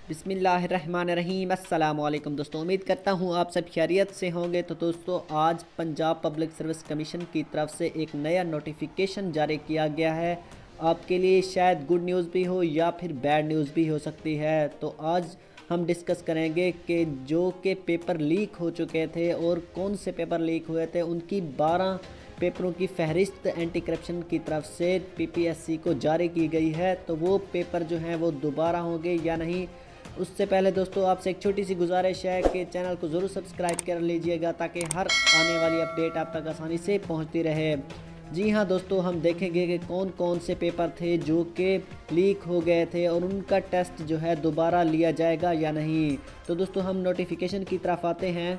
बिस्मिल्लाहिर्रहमानिर्रहीम। अस्सलाम वालेकुम दोस्तों, उम्मीद करता हूँ आप सब खैरियत से होंगे। तो दोस्तों, आज पंजाब पब्लिक सर्विस कमीशन की तरफ से एक नया नोटिफिकेशन जारी किया गया है। आपके लिए शायद गुड न्यूज़ भी हो या फिर बैड न्यूज़ भी हो सकती है। तो आज हम डिस्कस करेंगे कि जो कि पेपर लीक हो चुके थे और कौन से पेपर लीक हुए थे, उनकी 12 पेपरों की फहरिस्त एंटी करप्शन की तरफ से पीपीएससी को जारी की गई है। तो वो पेपर जो हैं वो दोबारा होंगे या नहीं, उससे पहले दोस्तों आपसे एक छोटी सी गुजारिश है कि चैनल को ज़रूर सब्सक्राइब कर लीजिएगा ताकि हर आने वाली अपडेट आप तक आसानी से पहुंचती रहे। जी हाँ दोस्तों, हम देखेंगे कि कौन कौन से पेपर थे जो कि लीक हो गए थे और उनका टेस्ट जो है दोबारा लिया जाएगा या नहीं। तो दोस्तों, हम नोटिफिकेशन की तरफ आते हैं।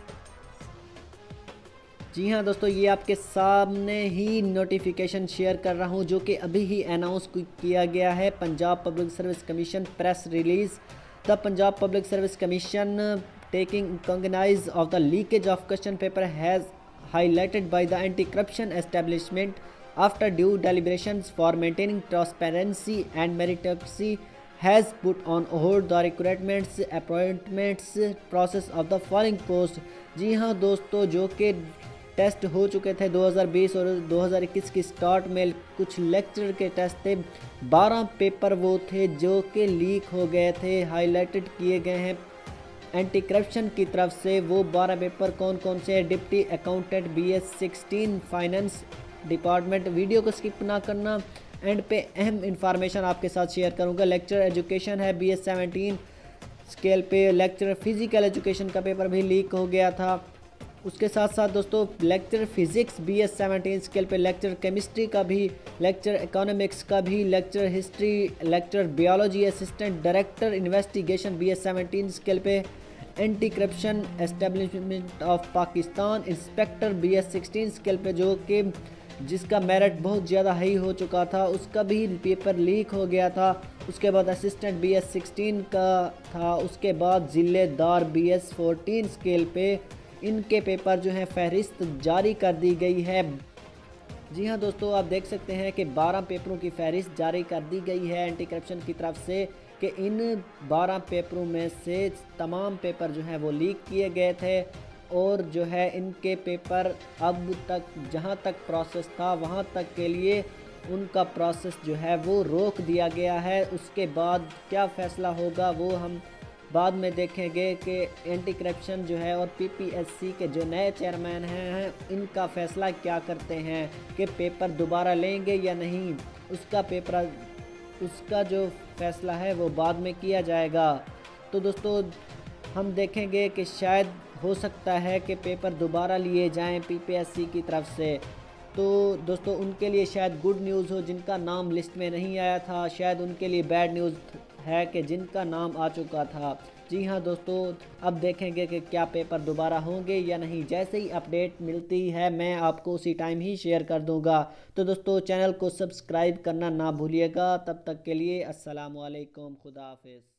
जी हाँ दोस्तों, ये आपके सामने ही नोटिफिकेशन शेयर कर रहा हूँ जो कि अभी ही अनाउंस किया गया है। Punjab public service commission press release. The Punjab public service commission taking cognizance of the leakage of question paper has highlighted by the anti-corruption establishment after due deliberations for maintaining transparency and meritocracy has put on hold the recruitments appointments process of the following post। जी हाँ दोस्तों, जो कि test हो चुके थे 2020 और 2021 की स्टार्ट में कुछ लेक्चर के टेस्ट थे। 12 पेपर वो थे जो कि लीक हो गए थे, हाईलाइटेड किए गए हैं एंटी करप्शन की तरफ से। वो 12 पेपर कौन कौन से हैं? Deputy accountant BS16 finance department. Video को स्किप ना करना, एंड पे अहम इंफॉर्मेशन आपके साथ शेयर करूंगा। लेक्चर एजुकेशन है BS17 स्केल पे। लेक्चर फिजिकल एजुकेशन का पेपर भी लीक हो गया था। उसके साथ साथ दोस्तों, लेक्चर फिजिक्स BS17 स्केल पे, लेक्चर केमिस्ट्री का भी, लेक्चर इकोनॉमिक्स का भी, lecture history, lecture biology assistant director investigation BS17 scale पे, anti corruption establishment of Pakistan inspector BS16 scale पे, जो कि जिसका मेरिट बहुत ज़्यादा हाई हो चुका था, उसका भी पेपर लीक हो गया था। उसके बाद असिस्टेंट BS16 का था। उसके बाद ज़िलेदार BS14 स्केल पे इनके पेपर जो हैं फहरिस्त जारी कर दी गई है। जी हाँ दोस्तों, आप देख सकते हैं कि 12 पेपरों की फहरिस्त जारी कर दी गई है एंटी करप्शन की तरफ से कि इन 12 पेपरों में से तमाम पेपर जो हैं वो लीक किए गए थे और जो है इनके पेपर अब तक जहाँ तक प्रोसेस था वहाँ तक के लिए उनका प्रोसेस जो है वो रोक दिया गया है। उसके बाद क्या फ़ैसला होगा वो हम बाद में देखेंगे कि एंटी करप्शन जो है और पीपीएससी के जो नए चेयरमैन हैं इनका फ़ैसला क्या करते हैं कि पेपर दोबारा लेंगे या नहीं। उसका जो फ़ैसला है वो बाद में किया जाएगा। तो दोस्तों, हम देखेंगे कि शायद हो सकता है कि पेपर दोबारा लिए जाएं पीपीएससी की तरफ से। तो दोस्तों, उनके लिए शायद गुड न्यूज़ हो जिनका नाम लिस्ट में नहीं आया था, शायद उनके लिए बैड न्यूज़ है कि जिनका नाम आ चुका था। जी हाँ दोस्तों, अब देखेंगे कि क्या पेपर दोबारा होंगे या नहीं। जैसे ही अपडेट मिलती है मैं आपको उसी टाइम ही शेयर कर दूंगा। तो दोस्तों, चैनल को सब्सक्राइब करना ना भूलिएगा। तब तक के लिए अस्सलाम वालेकुम, खुदा हाफिज़।